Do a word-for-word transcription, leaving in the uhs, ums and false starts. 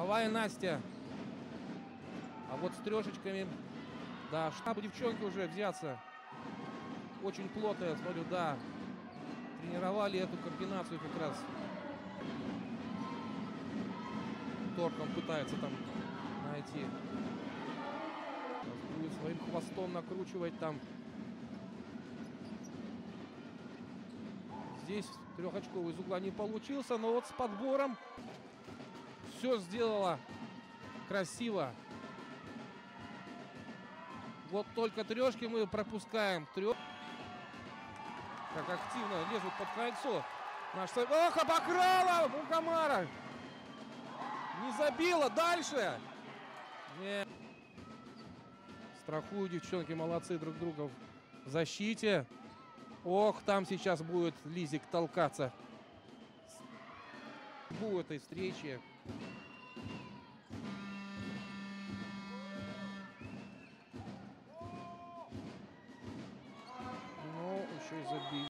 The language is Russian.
Давай, Настя. А вот с трешечками, да, штаб девчонки уже взяться. Очень плотно, я смотрю, да. Тренировали эту комбинацию как раз. Торком пытается там найти. Будет своим хвостом накручивать там. Здесь трехочковый из угла не получился, но вот с подбором все сделала красиво. Вот только трешки мы пропускаем. Трех... Как активно лезут под кольцо. Наш... Ох, обокрала Мухамара! Не забила. Дальше. Нет. Страхуют девчонки, молодцы друг друга в защите. Ох, там сейчас будет Лизик толкаться. В этой встрече.